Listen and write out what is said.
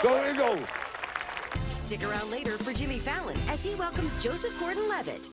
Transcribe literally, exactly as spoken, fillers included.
Go, go. Stick around later for Jimmy Fallon as he welcomes Joseph Gordon-Levitt.